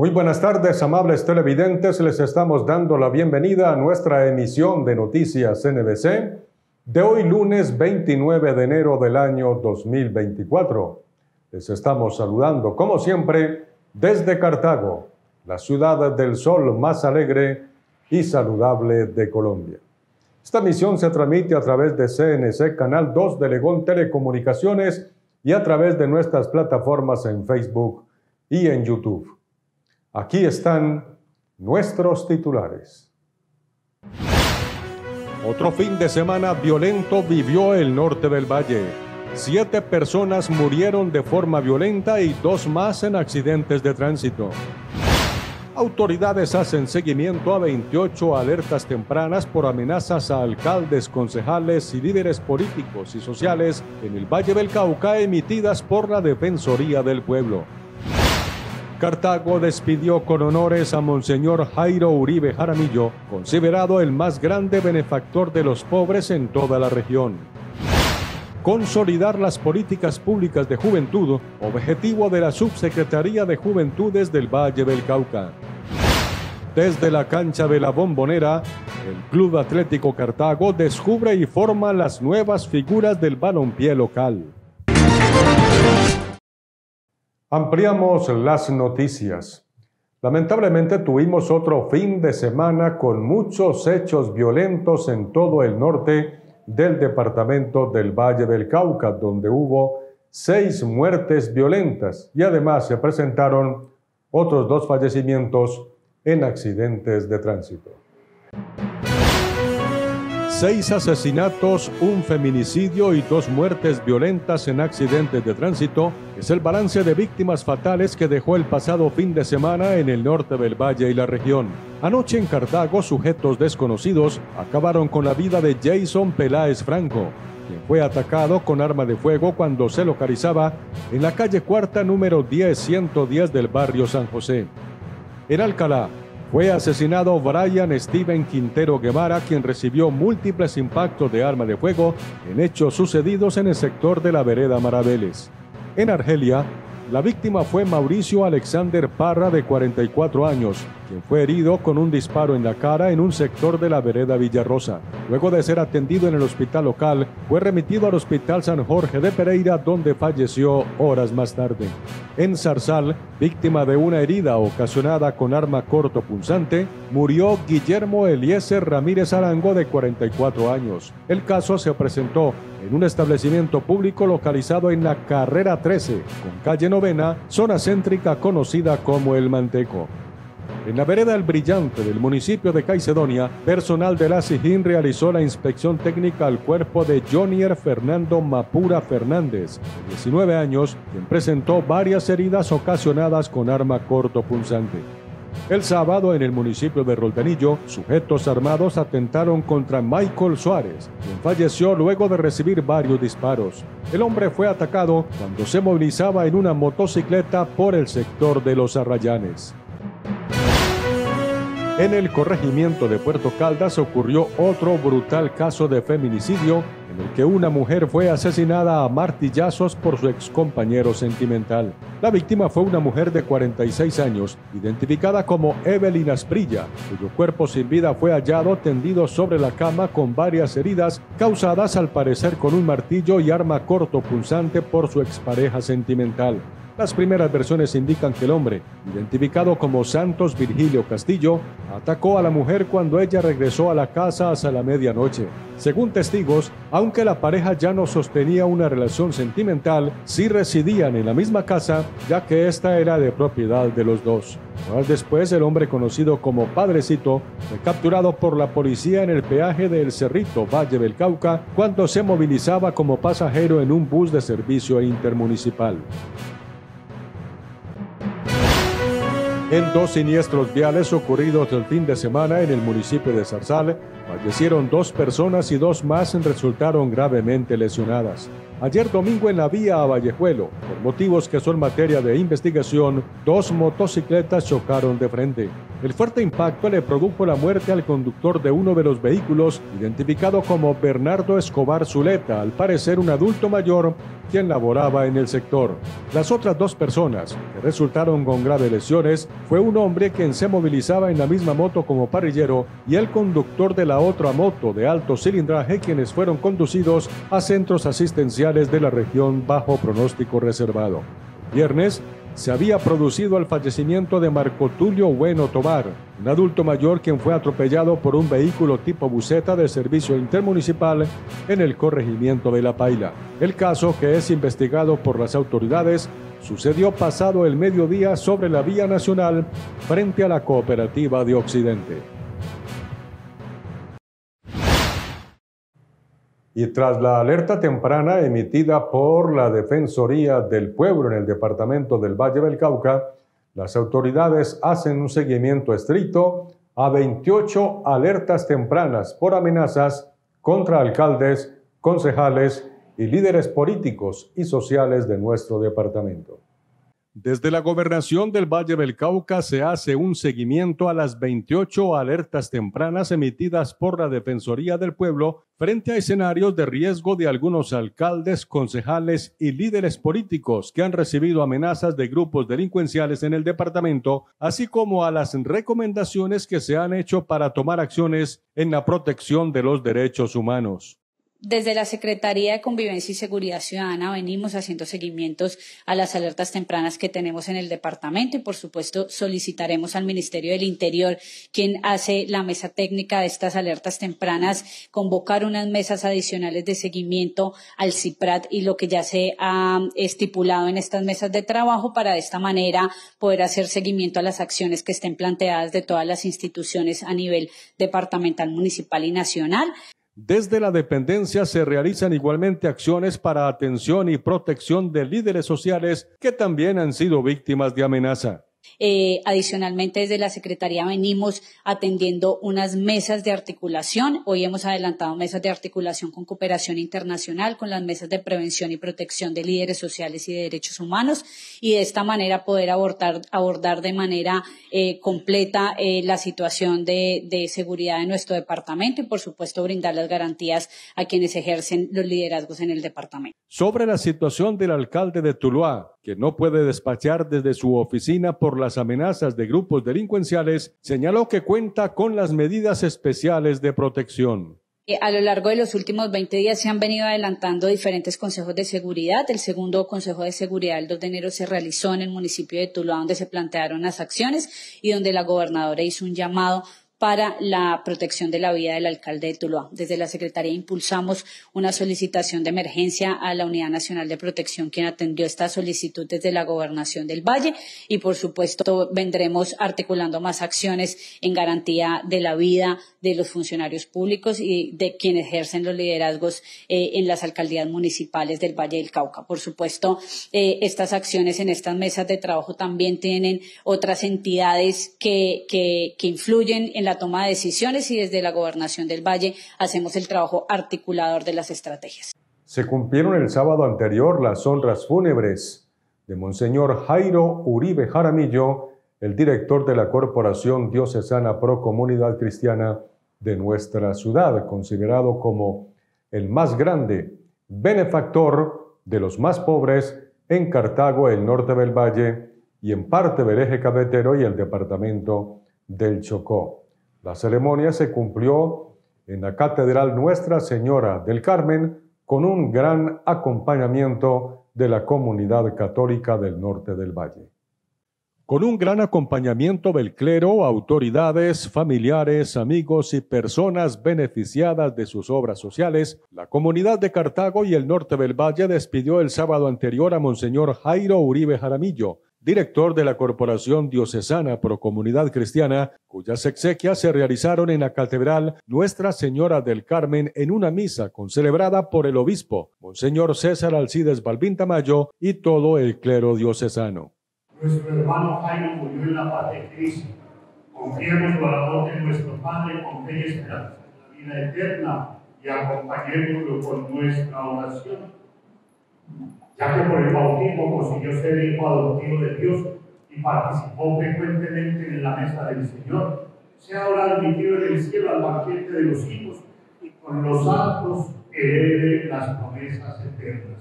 Muy buenas tardes, amables televidentes. Les estamos dando la bienvenida a nuestra emisión de Noticias NBC de hoy lunes 29 de enero del año 2024. Les estamos saludando, como siempre, desde Cartago, la ciudad del sol más alegre y saludable de Colombia. Esta emisión se transmite a través de CNC Canal 2 de Legón Telecomunicaciones y a través de nuestras plataformas en Facebook y en YouTube. Aquí están nuestros titulares. Otro fin de semana violento vivió el norte del valle. 7 personas murieron de forma violenta y 2 más en accidentes de tránsito. Autoridades hacen seguimiento a 28 alertas tempranas por amenazas a alcaldes, concejales y líderes políticos y sociales en el Valle del Cauca emitidas por la Defensoría del Pueblo. Cartago despidió con honores a Monseñor Jairo Uribe Jaramillo, considerado el más grande benefactor de los pobres en toda la región. Consolidar las políticas públicas de juventud, objetivo de la Subsecretaría de Juventudes del Valle del Cauca. Desde la cancha de la Bombonera, el Club Atlético Cartago descubre y forma las nuevas figuras del balompié local. Ampliamos las noticias. Lamentablemente tuvimos otro fin de semana con muchos hechos violentos en todo el norte del departamento del Valle del Cauca, donde hubo 6 muertes violentas y además se presentaron otros 2 fallecimientos en accidentes de tránsito. 6 asesinatos, 1 feminicidio y 2 muertes violentas en accidentes de tránsito es el balance de víctimas fatales que dejó el pasado fin de semana en el norte del valle y la región. Anoche en Cartago, sujetos desconocidos acabaron con la vida de Jason Peláez Franco, quien fue atacado con arma de fuego cuando se localizaba en la calle Cuarta número 10110 del barrio San José. En Alcalá, fue asesinado Brian Steven Quintero Guevara, quien recibió múltiples impactos de arma de fuego en hechos sucedidos en el sector de la vereda Maraveles. En Argelia, la víctima fue Mauricio Alexander Parra, de 44 años, quien fue herido con un disparo en la cara en un sector de la vereda Villarrosa. Luego de ser atendido en el hospital local, fue remitido al Hospital San Jorge de Pereira, donde falleció horas más tarde. En Zarzal, víctima de una herida ocasionada con arma cortopunzante, murió Guillermo Eliezer Ramírez Arango, de 44 años. El caso se presentó en un establecimiento público localizado en la carrera 13, con calle Novena, zona céntrica conocida como El Manteco. En la vereda El Brillante del municipio de Caicedonia, personal de la SIJIN realizó la inspección técnica al cuerpo de Jonier Fernando Mapura Fernández, de 19 años, quien presentó varias heridas ocasionadas con arma cortopunzante. El sábado, en el municipio de Roldanillo, sujetos armados atentaron contra Michael Suárez, quien falleció luego de recibir varios disparos. El hombre fue atacado cuando se movilizaba en una motocicleta por el sector de Los Arrayanes. En el corregimiento de Puerto Caldas ocurrió otro brutal caso de feminicidio en el que una mujer fue asesinada a martillazos por su excompañero sentimental. La víctima fue una mujer de 46 años, identificada como Evelyn Asprilla, cuyo cuerpo sin vida fue hallado tendido sobre la cama con varias heridas causadas al parecer con un martillo y arma cortopunzante por su expareja sentimental. Las primeras versiones indican que el hombre, identificado como Santos Virgilio Castillo, atacó a la mujer cuando ella regresó a la casa hasta la medianoche. Según testigos, aunque la pareja ya no sostenía una relación sentimental, sí residían en la misma casa, ya que esta era de propiedad de los dos. Horas después, el hombre conocido como Padrecito fue capturado por la policía en el peaje de El Cerrito, Valle del Cauca, cuando se movilizaba como pasajero en un bus de servicio intermunicipal. En 2 siniestros viales ocurridos el fin de semana en el municipio de Zarzal, fallecieron 2 personas y 2 más resultaron gravemente lesionadas. Ayer domingo en la vía a Vallejuelo, por motivos que son materia de investigación, 2 motocicletas chocaron de frente. El fuerte impacto le produjo la muerte al conductor de uno de los vehículos, identificado como Bernardo Escobar Zuleta, al parecer un adulto mayor, quien laboraba en el sector. Las otras 2 personas que resultaron con graves lesiones fue un hombre quien se movilizaba en la misma moto como parrillero y el conductor de la otra moto de alto cilindraje, quienes fueron conducidos a centros asistenciales de la región bajo pronóstico reservado. El viernes se había producido el fallecimiento de Marco Tulio Bueno Tobar, un adulto mayor quien fue atropellado por un vehículo tipo buseta de servicio intermunicipal en el corregimiento de La Paila. El caso, que es investigado por las autoridades, sucedió pasado el mediodía sobre la vía nacional frente a la Cooperativa de Occidente. Y tras la alerta temprana emitida por la Defensoría del Pueblo en el departamento del Valle del Cauca, las autoridades hacen un seguimiento estricto a 28 alertas tempranas por amenazas contra alcaldes, concejales y líderes políticos y sociales de nuestro departamento. Desde la Gobernación del Valle del Cauca se hace un seguimiento a las 28 alertas tempranas emitidas por la Defensoría del Pueblo frente a escenarios de riesgo de algunos alcaldes, concejales y líderes políticos que han recibido amenazas de grupos delincuenciales en el departamento, así como a las recomendaciones que se han hecho para tomar acciones en la protección de los derechos humanos. Desde la Secretaría de Convivencia y Seguridad Ciudadana venimos haciendo seguimientos a las alertas tempranas que tenemos en el departamento y, por supuesto, solicitaremos al Ministerio del Interior, quien hace la mesa técnica de estas alertas tempranas, convocar unas mesas adicionales de seguimiento al CIPRAT y lo que ya se ha estipulado en estas mesas de trabajo para de esta manera poder hacer seguimiento a las acciones que estén planteadas de todas las instituciones a nivel departamental, municipal y nacional. Desde la dependencia se realizan igualmente acciones para atención y protección de líderes sociales que también han sido víctimas de amenaza. Adicionalmente, desde la Secretaría venimos atendiendo unas mesas de articulación. Hoy hemos adelantado mesas de articulación con cooperación internacional, con las mesas de prevención y protección de líderes sociales y de derechos humanos, y de esta manera poder abordar de manera completa la situación de seguridad de nuestro departamento y, por supuesto, brindar las garantías a quienes ejercen los liderazgos en el departamento. Sobre la situación del alcalde de Tuluá, que no puede despachar desde su oficina por las amenazas de grupos delincuenciales, señaló que cuenta con las medidas especiales de protección. A lo largo de los últimos 20 días se han venido adelantando diferentes consejos de seguridad. El segundo consejo de seguridad el 2 de enero se realizó en el municipio de Tuluá, donde se plantearon las acciones y donde la gobernadora hizo un llamado para la protección de la vida del alcalde de Tuluá. Desde la Secretaría impulsamos una solicitación de emergencia a la Unidad Nacional de Protección, quien atendió esta solicitud desde la Gobernación del Valle, y por supuesto vendremos articulando más acciones en garantía de la vida de los funcionarios públicos y de quienes ejercen los liderazgos en las alcaldías municipales del Valle del Cauca. Por supuesto, estas acciones en estas mesas de trabajo también tienen otras entidades que influyen en la toma de decisiones, y desde la Gobernación del Valle hacemos el trabajo articulador de las estrategias. Se cumplieron el sábado anterior las honras fúnebres de Monseñor Jairo Uribe Jaramillo, el director de la Corporación Diocesana Pro Comunidad Cristiana de nuestra ciudad, considerado como el más grande benefactor de los más pobres en Cartago, el norte del Valle y en parte del eje cafetero y el departamento del Chocó. La ceremonia se cumplió en la Catedral Nuestra Señora del Carmen con un gran acompañamiento de la comunidad católica del norte del Valle. Con un gran acompañamiento del clero, autoridades, familiares, amigos y personas beneficiadas de sus obras sociales, la comunidad de Cartago y el norte del Valle despidió el sábado anterior a Monseñor Jairo Uribe Jaramillo, director de la Corporación Diocesana Pro Comunidad Cristiana, cuyas exequias se realizaron en la Catedral Nuestra Señora del Carmen en una misa concelebrada por el obispo, Monseñor César Alcides Balbín Tamayo, y todo el clero diocesano. Nuestro hermano Jairo murió en la paz de Cristo. Confiemos la labor de nuestro Padre con fe y esperanza en la vida eterna y acompañémoslo con nuestra oración. ya que por el bautismo consiguió ser hijo adoptivo de Dios y participó frecuentemente en la mesa del Señor, sea ahora admitido en el cielo al banquete de los hijos y con los santos herede las promesas eternas.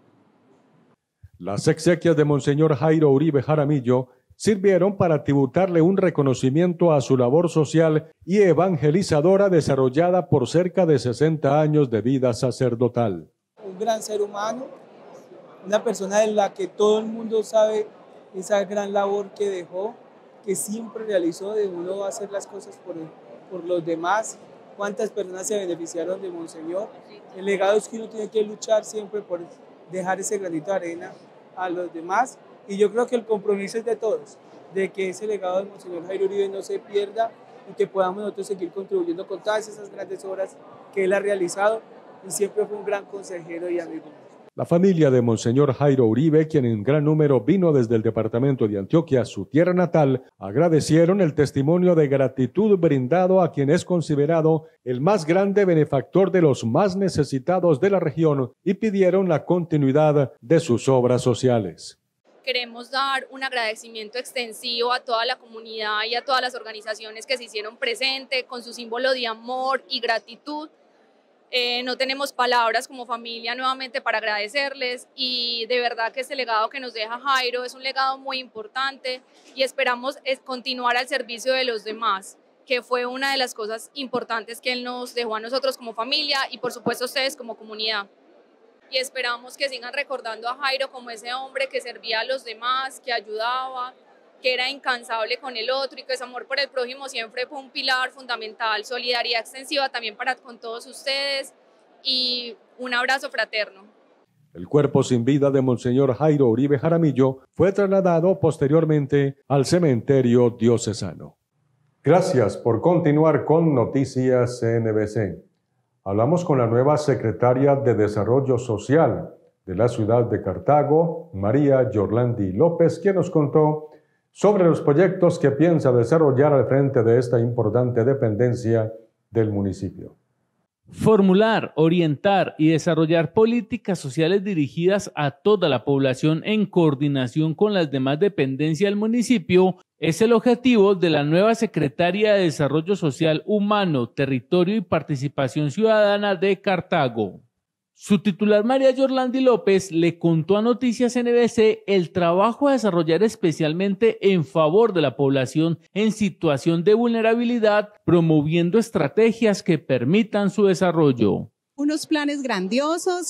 Las exequias de Monseñor Jairo Uribe Jaramillo sirvieron para tributarle un reconocimiento a su labor social y evangelizadora desarrollada por cerca de 60 años de vida sacerdotal. Un gran ser humano, una persona de la que todo el mundo sabe esa gran labor que dejó, que siempre realizó de uno hacer las cosas por los demás. Cuántas personas se beneficiaron de Monseñor. El legado es que uno tiene que luchar siempre por dejar ese granito de arena a los demás, y yo creo que el compromiso es de todos, de que ese legado de Monseñor Jairo Uribe no se pierda y que podamos nosotros seguir contribuyendo con todas esas grandes obras que él ha realizado, y siempre fue un gran consejero y amigo. La familia de Monseñor Jairo Uribe, quien en gran número vino desde el departamento de Antioquia, su tierra natal, agradecieron el testimonio de gratitud brindado a quien es considerado el más grande benefactor de los más necesitados de la región y pidieron la continuidad de sus obras sociales. Queremos dar un agradecimiento extensivo a toda la comunidad y a todas las organizaciones que se hicieron presentes con su símbolo de amor y gratitud. No tenemos palabras como familia nuevamente para agradecerles, y de verdad que este legado que nos deja Jairo es un legado muy importante y esperamos continuar al servicio de los demás, que fue una de las cosas importantes que él nos dejó a nosotros como familia y por supuesto a ustedes como comunidad. Y esperamos que sigan recordando a Jairo como ese hombre que servía a los demás, que ayudaba, que era incansable con el otro y que ese amor por el prójimo siempre fue un pilar fundamental. Solidaridad extensiva también con todos ustedes y un abrazo fraterno. El cuerpo sin vida de Monseñor Jairo Uribe Jaramillo fue trasladado posteriormente al cementerio diocesano. Gracias por continuar con Noticias NBC. Hablamos con la nueva secretaria de Desarrollo Social de la ciudad de Cartago, María Yorlandi López, quien nos contó sobre los proyectos que piensa desarrollar al frente de esta importante dependencia del municipio. Formular, orientar y desarrollar políticas sociales dirigidas a toda la población en coordinación con las demás dependencias del municipio es el objetivo de la nueva Secretaría de Desarrollo Social Humano, Territorio y Participación Ciudadana de Cartago. Su titular, María Yorlandi López, le contó a Noticias NBC el trabajo a desarrollar especialmente en favor de la población en situación de vulnerabilidad, promoviendo estrategias que permitan su desarrollo. Unos planes grandiosos,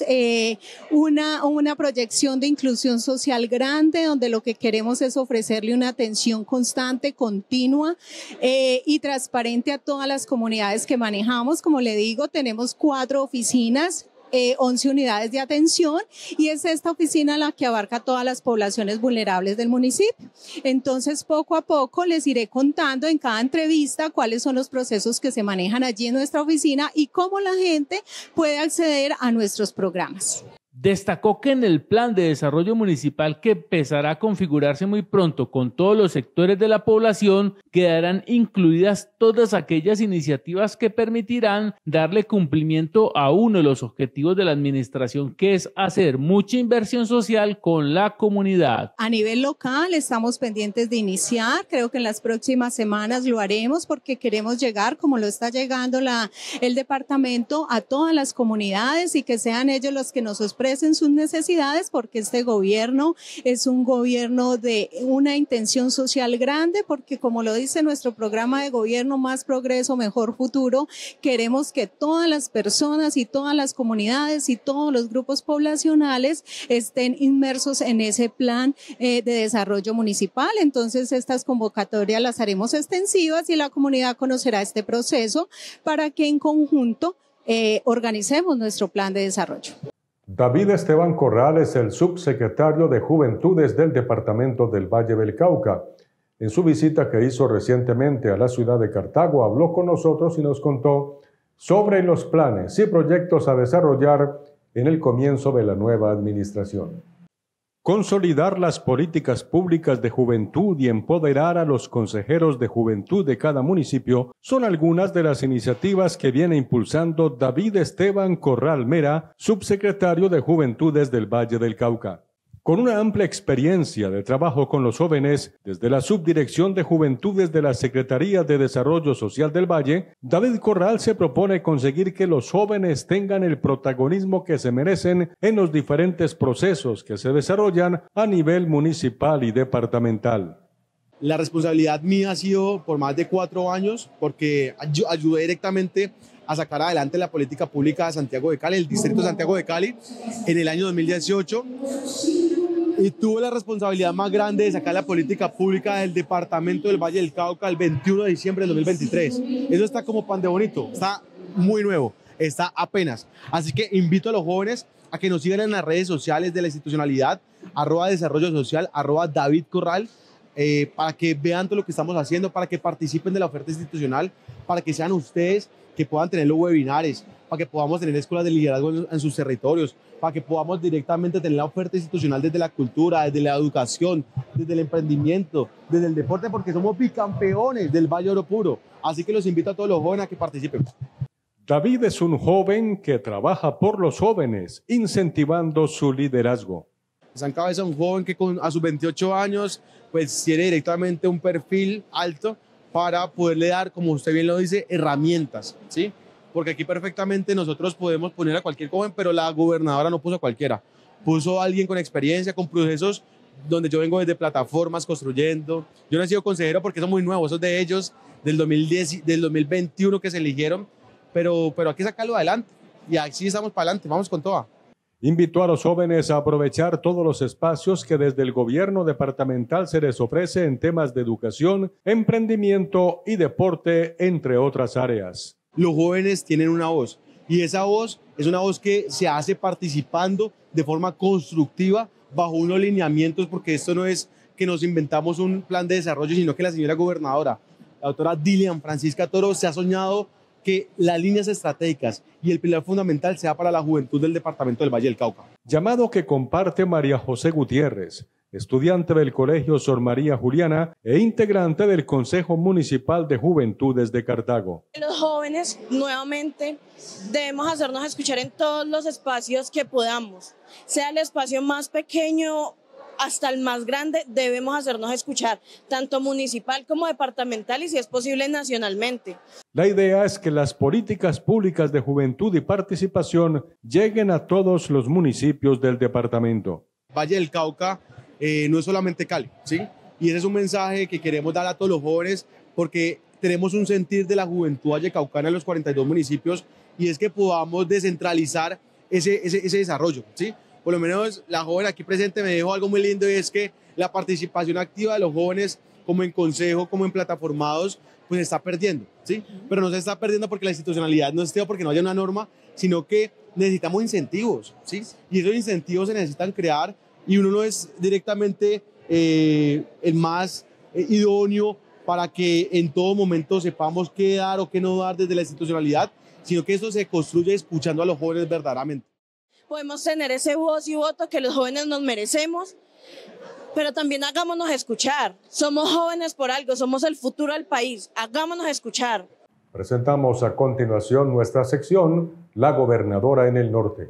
una proyección de inclusión social grande, donde lo que queremos es ofrecerle una atención constante, continua y transparente a todas las comunidades que manejamos. Como le digo, tenemos 4 oficinas, 11 unidades de atención, y es esta oficina la que abarca todas las poblaciones vulnerables del municipio. Entonces, poco a poco les iré contando en cada entrevista cuáles son los procesos que se manejan allí en nuestra oficina y cómo la gente puede acceder a nuestros programas. Destacó que en el plan de desarrollo municipal, que empezará a configurarse muy pronto con todos los sectores de la población, quedarán incluidas todas aquellas iniciativas que permitirán darle cumplimiento a uno de los objetivos de la administración, que es hacer mucha inversión social con la comunidad. A nivel local estamos pendientes de iniciar, creo que en las próximas semanas lo haremos, porque queremos llegar, como lo está llegando el departamento, a todas las comunidades y que sean ellos los que nos expresen sus necesidades, porque este gobierno es un gobierno de una intención social grande, porque como lo dice nuestro programa de gobierno, más progreso, mejor futuro, queremos que todas las personas y todas las comunidades y todos los grupos poblacionales estén inmersos en ese plan de desarrollo municipal. Entonces estas convocatorias las haremos extensivas y la comunidad conocerá este proceso para que en conjunto organicemos nuestro plan de desarrollo. David Esteban Corrales, el subsecretario de Juventudes del Departamento del Valle del Cauca, en su visita que hizo recientemente a la ciudad de Cartago, habló con nosotros y nos contó sobre los planes y proyectos a desarrollar en el comienzo de la nueva administración. Consolidar las políticas públicas de juventud y empoderar a los consejeros de juventud de cada municipio son algunas de las iniciativas que viene impulsando David Esteban Corral Mera, subsecretario de Juventudes del Valle del Cauca. Con una amplia experiencia de trabajo con los jóvenes desde la Subdirección de Juventudes de la Secretaría de Desarrollo Social del Valle, David Corral se propone conseguir que los jóvenes tengan el protagonismo que se merecen en los diferentes procesos que se desarrollan a nivel municipal y departamental. La responsabilidad mía ha sido por más de 4 años porque ayudé directamente a sacar adelante la política pública de Santiago de Cali, el distrito de Santiago de Cali, en el año 2018. Y tuve la responsabilidad más grande de sacar la política pública del departamento del Valle del Cauca el 21 de diciembre del 2023. Eso está como pan de bonito, está muy nuevo, está apenas. Así que invito a los jóvenes a que nos sigan en las redes sociales de la institucionalidad, @desarrollo social, @David Corral, para que vean todo lo que estamos haciendo, para que participen de la oferta institucional, para que sean ustedes que puedan tener los webinares, para que podamos tener escuelas de liderazgo en sus territorios, para que podamos directamente tener la oferta institucional desde la cultura, desde la educación, desde el emprendimiento, desde el deporte, porque somos bicampeones del Valle Oro Puro. Así que los invito a todos los jóvenes a que participen. David es un joven que trabaja por los jóvenes, incentivando su liderazgo. San Cabeza es un joven que a sus 28 años pues tiene directamente un perfil alto para poderle dar, como usted bien lo dice, herramientas, ¿sí? Porque aquí perfectamente nosotros podemos poner a cualquier joven, pero la gobernadora no puso a cualquiera. Puso a alguien con experiencia, con procesos donde yo vengo desde plataformas construyendo. Yo no he sido consejero porque son muy nuevos, esos de ellos del 2021 que se eligieron, pero hay que sacarlo adelante. Y así estamos para adelante, vamos con toda. Invitó a los jóvenes a aprovechar todos los espacios que desde el gobierno departamental se les ofrece en temas de educación, emprendimiento y deporte, entre otras áreas. Los jóvenes tienen una voz y esa voz es una voz que se hace participando de forma constructiva bajo unos lineamientos, porque esto no es que nos inventamos un plan de desarrollo, sino que la señora gobernadora, la doctora Dilian Francisca Toro, se ha soñado que las líneas estratégicas y el pilar fundamental sea para la juventud del departamento del Valle del Cauca. Llamado que comparte María José Gutiérrez, estudiante del Colegio Sor María Juliana e integrante del Consejo Municipal de Juventudes de Cartago. Los jóvenes, nuevamente, debemos hacernos escuchar en todos los espacios que podamos, sea el espacio más pequeño hasta el más grande, debemos hacernos escuchar, tanto municipal como departamental y si es posible nacionalmente. La idea es que las políticas públicas de juventud y participación lleguen a todos los municipios del departamento. Valle del Cauca no es solamente Cali, ¿sí? Y ese es un mensaje que queremos dar a todos los jóvenes porque tenemos un sentir de la juventud vallecaucana en los 42 municipios y es que podamos descentralizar ese desarrollo, ¿sí? Por lo menos la joven aquí presente me dijo algo muy lindo y es que la participación activa de los jóvenes como en consejo, como en plataformados, pues se está perdiendo, ¿sí? Pero no se está perdiendo porque la institucionalidad no esté o porque no haya una norma, sino que necesitamos incentivos, ¿sí? Y esos incentivos se necesitan crear y uno no es directamente el más idóneo para que en todo momento sepamos qué dar o qué no dar desde la institucionalidad, sino que esto se construye escuchando a los jóvenes verdaderamente. Podemos tener ese voz y voto que los jóvenes nos merecemos, pero también hagámonos escuchar. Somos jóvenes por algo, somos el futuro del país, hagámonos escuchar. Presentamos a continuación nuestra sección, La Gobernadora en el Norte.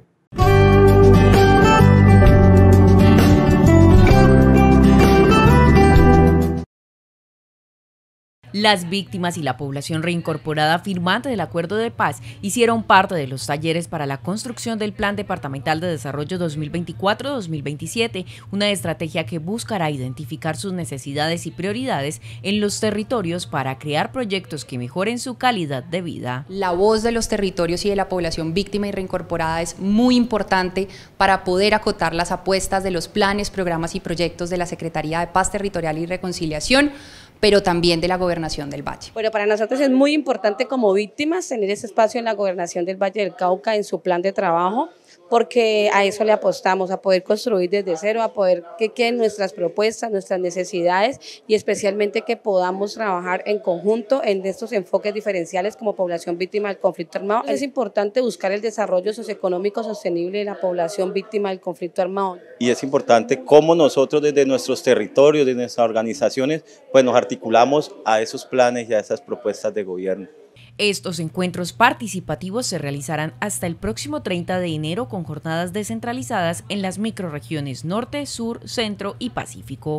Las víctimas y la población reincorporada firmante del Acuerdo de Paz hicieron parte de los talleres para la construcción del Plan Departamental de Desarrollo 2024-2027, una estrategia que buscará identificar sus necesidades y prioridades en los territorios para crear proyectos que mejoren su calidad de vida. La voz de los territorios y de la población víctima y reincorporada es muy importante para poder acotar las apuestas de los planes, programas y proyectos de la Secretaría de Paz Territorial y Reconciliación, pero también de la Gobernación del Valle. Bueno, para nosotros es muy importante como víctimas tener ese espacio en la Gobernación del Valle del Cauca en su plan de trabajo, porque a eso le apostamos, a poder construir desde cero, a poder que queden nuestras propuestas, nuestras necesidades y especialmente que podamos trabajar en conjunto en estos enfoques diferenciales como población víctima del conflicto armado. Es importante buscar el desarrollo socioeconómico sostenible de la población víctima del conflicto armado. Y es importante cómo nosotros desde nuestros territorios, desde nuestras organizaciones, pues nos articulamos a esos planes y a esas propuestas de gobierno. Estos encuentros participativos se realizarán hasta el próximo 30 de enero con jornadas descentralizadas en las microrregiones Norte, Sur, Centro y Pacífico.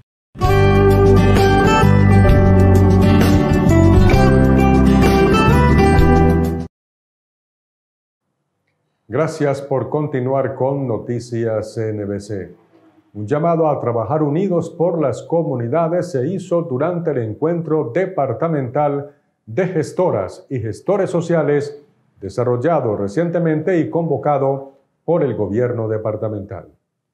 Gracias por continuar con Noticias NBC. Un llamado a trabajar unidos por las comunidades se hizo durante el encuentro departamental de gestoras y gestores sociales desarrollado recientemente y convocado por el gobierno departamental.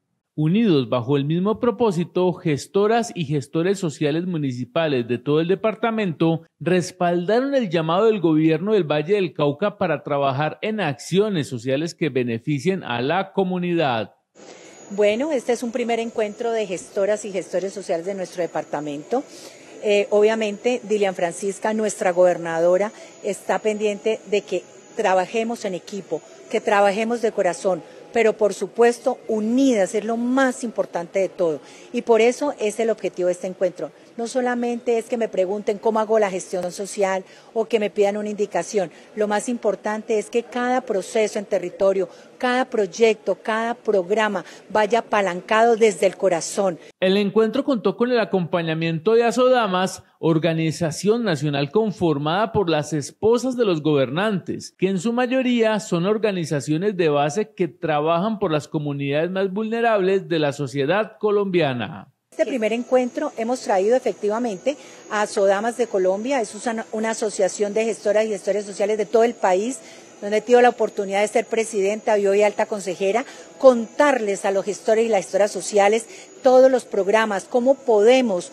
Unidos bajo el mismo propósito, gestoras y gestores sociales municipales de todo el departamento respaldaron el llamado del gobierno del Valle del Cauca para trabajar en acciones sociales que beneficien a la comunidad. Bueno, este es un primer encuentro de gestoras y gestores sociales de nuestro departamento. Obviamente, Dilian Francisca, nuestra gobernadora, está pendiente de que trabajemos en equipo, que trabajemos de corazón, pero por supuesto unidas es lo más importante de todo. Y por eso es el objetivo de este encuentro. No solamente es que me pregunten cómo hago la gestión social o que me pidan una indicación. Lo más importante es que cada proceso en territorio, cada proyecto, cada programa vaya apalancado desde el corazón. El encuentro contó con el acompañamiento de Asodamas, organización nacional conformada por las esposas de los gobernantes, que en su mayoría son organizaciones de base que trabajan por las comunidades más vulnerables de la sociedad colombiana. Este primer encuentro hemos traído efectivamente a Asodamas de Colombia, es una asociación de gestoras y gestores sociales de todo el país, donde he tenido la oportunidad de ser presidenta y hoy alta consejera, contarles a los gestores y las gestoras sociales todos los programas, cómo podemos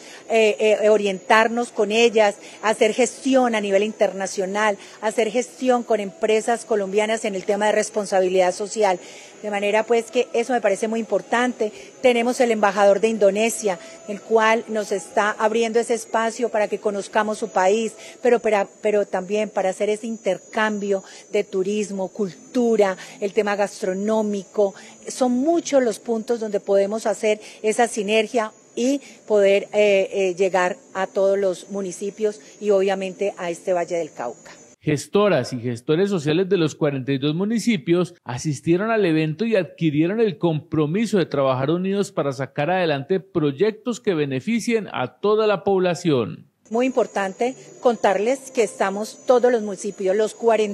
orientarnos con ellas, hacer gestión a nivel internacional, hacer gestión con empresas colombianas en el tema de responsabilidad social. De manera pues que eso me parece muy importante. Tenemos el embajador de Indonesia, el cual nos está abriendo ese espacio para que conozcamos su país, pero también para hacer ese intercambio de turismo, cultura, el tema gastronómico. Son muchos los puntos donde podemos hacer esa sinergia y poder llegar a todos los municipios y obviamente a este Valle del Cauca. Gestoras y gestores sociales de los 42 municipios asistieron al evento y adquirieron el compromiso de trabajar unidos para sacar adelante proyectos que beneficien a toda la población. Muy importante contarles que estamos todos los municipios, los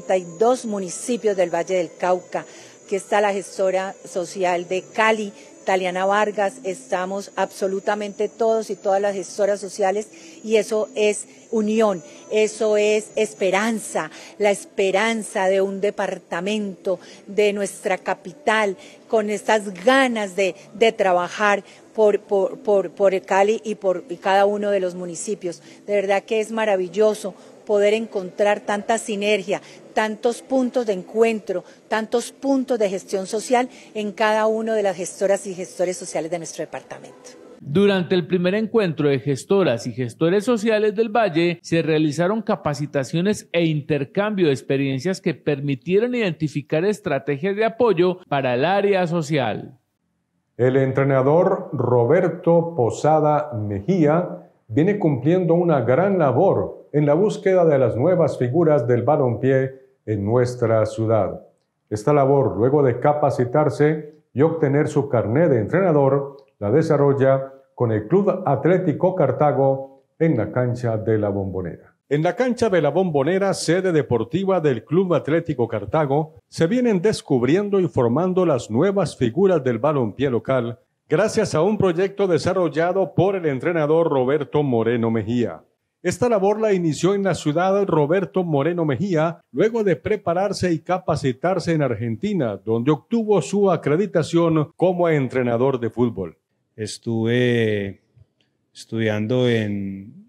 42 municipios del Valle del Cauca. Aquí está la gestora social de Cali, Taliana Vargas, estamos absolutamente todos y todas las gestoras sociales y eso es unión, eso es esperanza, la esperanza de un departamento, de nuestra capital, con estas ganas de trabajar por el Cali y por cada uno de los municipios. De verdad que es maravilloso poder encontrar tanta sinergia, tantos puntos de encuentro, tantos puntos de gestión social en cada uno de las gestoras y gestores sociales de nuestro departamento. Durante el primer encuentro de gestoras y gestores sociales del Valle, se realizaron capacitaciones e intercambio de experiencias que permitieron identificar estrategias de apoyo para el área social. El entrenador Roberto Posada Mejía viene cumpliendo una gran labor en la búsqueda de las nuevas figuras del balompié en nuestra ciudad. Esta labor, luego de capacitarse y obtener su carné de entrenador, la desarrolla con el Club Atlético Cartago en la cancha de La Bombonera. En la cancha de La Bombonera, sede deportiva del Club Atlético Cartago, se vienen descubriendo y formando las nuevas figuras del balompié local gracias a un proyecto desarrollado por el entrenador Roberto Moreno Mejía. Esta labor la inició en la ciudad Roberto Moreno Mejía, luego de prepararse y capacitarse en Argentina, donde obtuvo su acreditación como entrenador de fútbol. Estuve estudiando en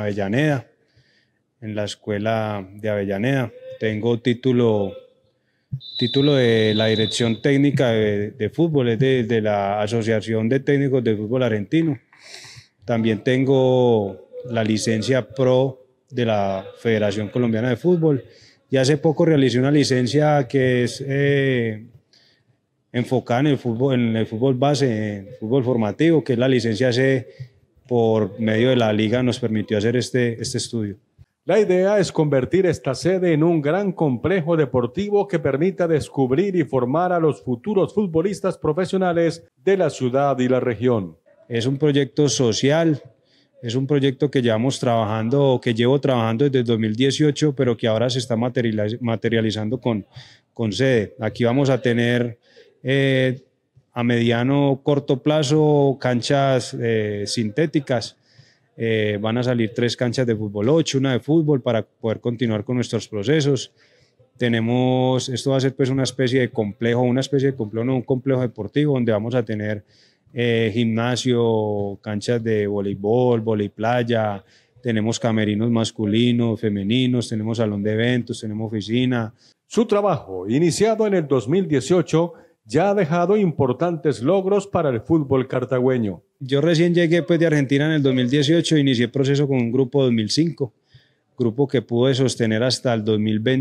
Avellaneda, en la escuela de Avellaneda. Tengo título título de la Dirección Técnica de Fútbol, es de la Asociación de Técnicos de Fútbol Argentino. También tengo la licencia Pro de la Federación Colombiana de Fútbol y hace poco realicé una licencia que es enfocada en el fútbol base, en fútbol formativo, que es la licencia C. Por medio de la liga nos permitió hacer este estudio. La idea es convertir esta sede en un gran complejo deportivo que permita descubrir y formar a los futuros futbolistas profesionales de la ciudad y la región. Es un proyecto social, es un proyecto que llevo trabajando desde el 2018, pero que ahora se está materializando con sede. Aquí vamos a tener a mediano corto plazo canchas sintéticas. Van a salir 3 canchas de fútbol 8, una de fútbol para poder continuar con nuestros procesos. Esto va a ser pues un complejo deportivo donde vamos a tener gimnasio, canchas de voleibol, voleiplaya, tenemos camerinos masculinos, femeninos, tenemos salón de eventos, tenemos oficina. Su trabajo, iniciado en el 2018, ya ha dejado importantes logros para el fútbol cartagüeño. Yo recién llegué pues, de Argentina en el 2018, inicié el proceso con un grupo 2005, grupo que pude sostener hasta el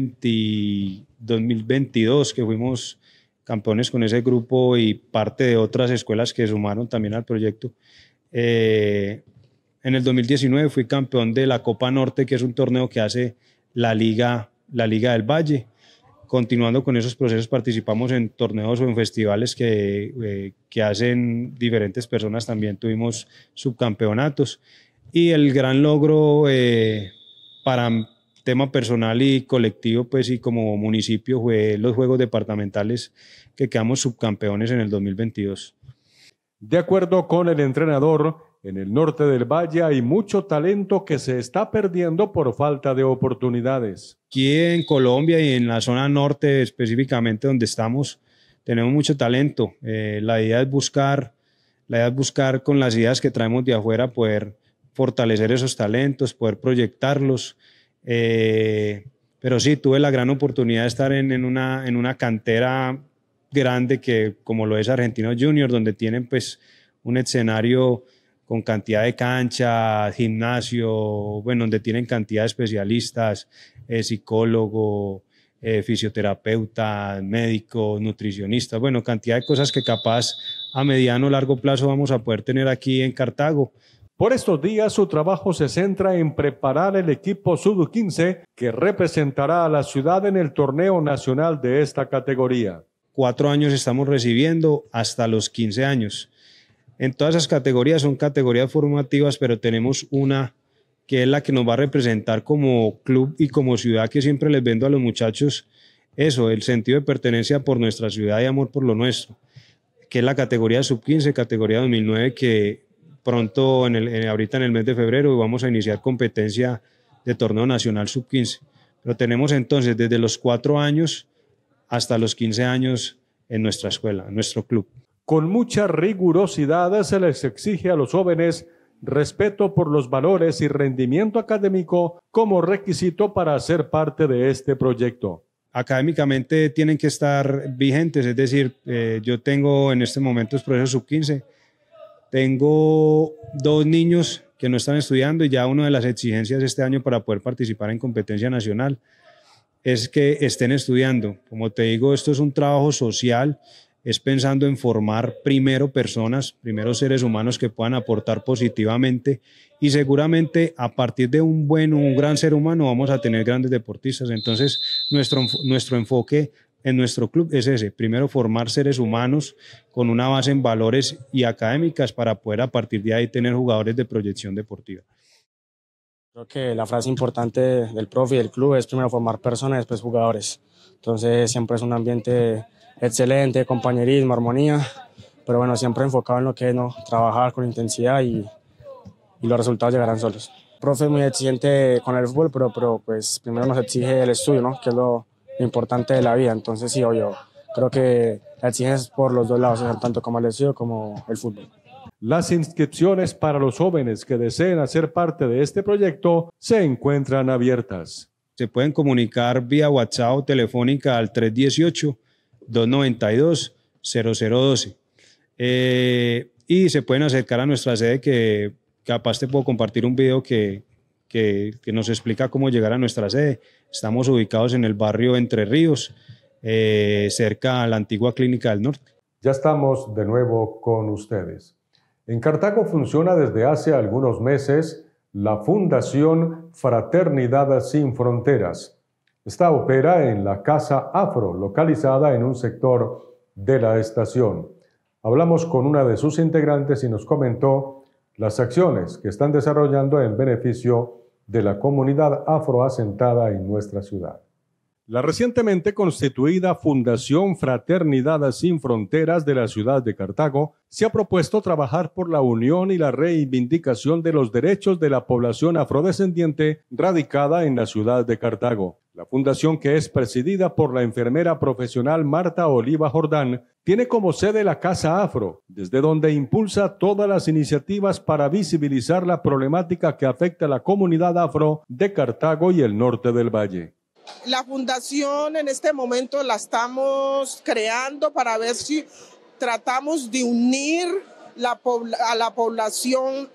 2022, que fuimos campeones con ese grupo y parte de otras escuelas que sumaron también al proyecto. En el 2019 fui campeón de la Copa Norte, que es un torneo que hace la Liga del Valle. Continuando con esos procesos, participamos en torneos o en festivales que hacen diferentes personas, también tuvimos subcampeonatos. Y el gran logro para tema personal y colectivo, pues y como municipio, fue los Juegos Departamentales que quedamos subcampeones en el 2022. De acuerdo con el entrenador, en el norte del Valle hay mucho talento que se está perdiendo por falta de oportunidades. Aquí en Colombia y en la zona norte específicamente donde estamos, tenemos mucho talento. La idea es buscar con las ideas que traemos de afuera poder fortalecer esos talentos, poder proyectarlos. Pero sí, tuve la gran oportunidad de estar en una cantera grande que como lo es Argentinos Juniors, donde tienen pues un escenario con cantidad de canchas, gimnasio, bueno, donde tienen cantidad de especialistas, psicólogo, fisioterapeuta, médico, nutricionista, bueno, cantidad de cosas que capaz a mediano o largo plazo vamos a poder tener aquí en Cartago. Por estos días su trabajo se centra en preparar el equipo Sub-15 que representará a la ciudad en el torneo nacional de esta categoría. 4 años estamos recibiendo hasta los 15 años. En todas esas categorías son categorías formativas, pero tenemos una que es la que nos va a representar como club y como ciudad, que siempre les vendo a los muchachos eso, el sentido de pertenencia por nuestra ciudad y amor por lo nuestro, que es la categoría Sub-15, categoría 2009, que pronto, ahorita en el mes de febrero, vamos a iniciar competencia de torneo nacional Sub-15. Pero tenemos entonces desde los 4 años hasta los 15 años en nuestra escuela, en nuestro club. Con mucha rigurosidad se les exige a los jóvenes respeto por los valores y rendimiento académico como requisito para ser parte de este proyecto. Académicamente tienen que estar vigentes, es decir, yo tengo en este momento el proceso Sub-15, tengo 2 niños que no están estudiando y ya una de las exigencias este año para poder participar en competencia nacional es que estén estudiando. Como te digo, esto es un trabajo social, es pensando en formar primero personas, primero seres humanos que puedan aportar positivamente y seguramente a partir de un gran ser humano vamos a tener grandes deportistas. Entonces nuestro enfoque en nuestro club es ese, primero formar seres humanos con una base en valores y académicas para poder a partir de ahí tener jugadores de proyección deportiva. Creo que la frase importante del profe y del club es primero formar personas y después jugadores. Entonces siempre es un ambiente excelente, compañerismo, armonía, pero bueno, siempre enfocado en lo que es, ¿no? Trabajar con intensidad y los resultados llegarán solos. El profe es muy exigente con el fútbol, pero pues primero nos exige el estudio, ¿no? Que es lo importante de la vida. Entonces sí, yo creo que la exigencia es por los dos lados, tanto como el estudio como el fútbol. Las inscripciones para los jóvenes que deseen hacer parte de este proyecto se encuentran abiertas. se pueden comunicar vía WhatsApp o telefónica al 318-292-0012. Y se pueden acercar a nuestra sede que capaz te puedo compartir un video que nos explica cómo llegar a nuestra sede. Estamos ubicados en el barrio Entre Ríos, cerca a la antigua Clínica del Norte. Ya estamos de nuevo con ustedes. En Cartago funciona desde hace algunos meses la Fundación Fraternidad Sin Fronteras. Esta opera en la Casa Afro, localizada en un sector de la estación. Hablamos con una de sus integrantes y nos comentó las acciones que están desarrollando en beneficio de la comunidad afroasentada en nuestra ciudad. La recientemente constituida Fundación Fraternidad Sin Fronteras de la ciudad de Cartago se ha propuesto trabajar por la unión y la reivindicación de los derechos de la población afrodescendiente radicada en la ciudad de Cartago. La fundación, que es presidida por la enfermera profesional Marta Oliva Jordán, tiene como sede la Casa Afro, desde donde impulsa todas las iniciativas para visibilizar la problemática que afecta a la comunidad afro de Cartago y el norte del Valle. La fundación en este momento la estamos creando para ver si tratamos de unir a la población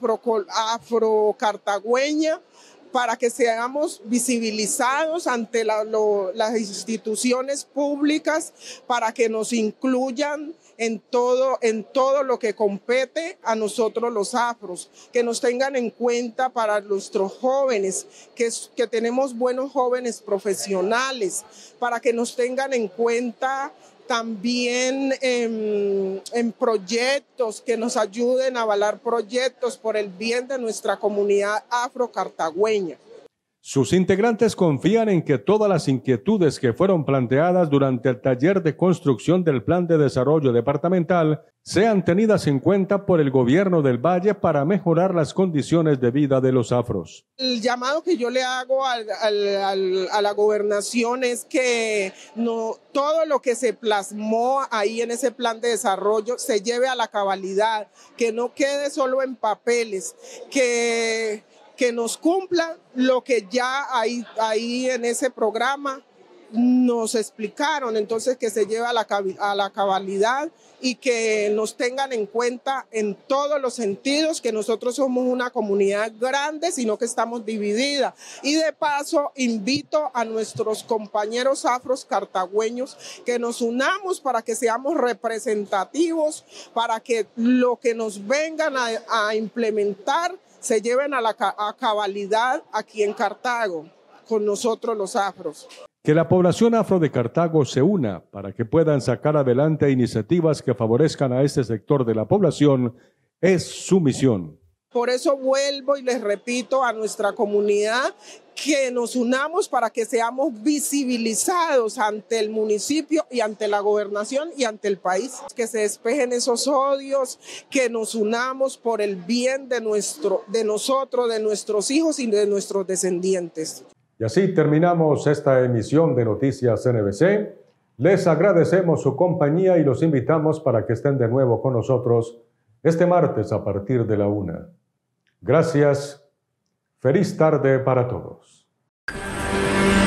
afrocartagüeña para que seamos visibilizados ante las instituciones públicas, para que nos incluyan en todo lo que compete a nosotros los afros, que nos tengan en cuenta para nuestros jóvenes, que tenemos buenos jóvenes profesionales, para que nos tengan en cuenta también en proyectos, que nos ayuden a avalar proyectos por el bien de nuestra comunidad afrocartagüeña. Sus integrantes confían en que todas las inquietudes que fueron planteadas durante el taller de construcción del Plan de Desarrollo Departamental sean tenidas en cuenta por el gobierno del Valle para mejorar las condiciones de vida de los afros. El llamado que yo le hago a la gobernación es que todo lo que se plasmó ahí en ese plan de desarrollo se lleve a la cabalidad, que no quede solo en papeles, que nos cumplan lo que ya ahí en ese programa nos explicaron, entonces que se lleve a la cabalidad y que nos tengan en cuenta en todos los sentidos, que nosotros somos una comunidad grande, sino que estamos dividida. Y de paso invito a nuestros compañeros afros cartagüeños que nos unamos para que seamos representativos, para que lo que nos vengan a implementar se lleven a cabalidad aquí en Cartago, con nosotros los afros. Que la población afro de Cartago se una para que puedan sacar adelante iniciativas que favorezcan a este sector de la población es su misión. Por eso vuelvo y les repito a nuestra comunidad que nos unamos para que seamos visibilizados ante el municipio y ante la gobernación y ante el país. Que se despejen esos odios, que nos unamos por el bien de nosotros, de nuestros hijos y de nuestros descendientes. Y así terminamos esta emisión de Noticias NBC. Les agradecemos su compañía y los invitamos para que estén de nuevo con nosotros este martes a partir de la 1. Gracias. Feliz tarde para todos.